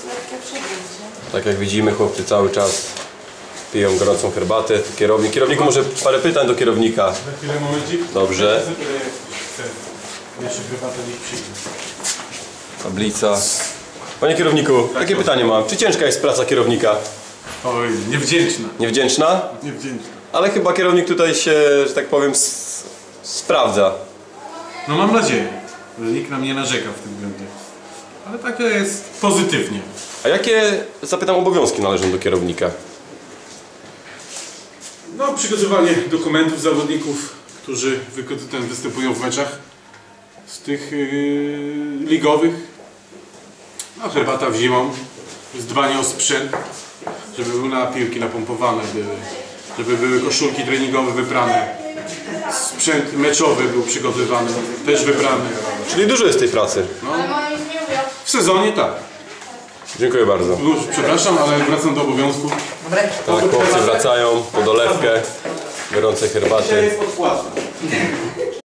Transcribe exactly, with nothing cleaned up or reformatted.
lekkie przegięcie. Tak jak widzimy, chłopcy cały czas piją gorącą herbatę. Kierownik. Kierowniku, może parę pytań do kierownika. Za chwilę, momencik. Dobrze. Jeszcze herbatę niech przyjdzie. Tablica. Panie kierowniku, takie pytanie mam. Czy ciężka jest praca kierownika? Oj, niewdzięczna. Niewdzięczna? Niewdzięczna. Ale chyba kierownik tutaj się, że tak powiem, s- sprawdza. No mam nadzieję, że nikt nam nie narzeka w tym względzie. Ale tak jest pozytywnie. A jakie, zapytam, obowiązki należą do kierownika? No, przygotowanie dokumentów zawodników, którzy wyko- ten, występują w meczach z tych yy, ligowych. No, herbata w zimą, dbanie o sprzęt, żeby były na piłki napompowane były, żeby były koszulki treningowe wyprane, sprzęt meczowy był przygotowywany, też wybrany. Czyli dużo jest tej pracy. No, w sezonie tak. Dziękuję bardzo. Już, przepraszam, ale wracam do obowiązków. Tak, chłopcy wracają po dolewkę gorącej herbaty. Jest odpłatna.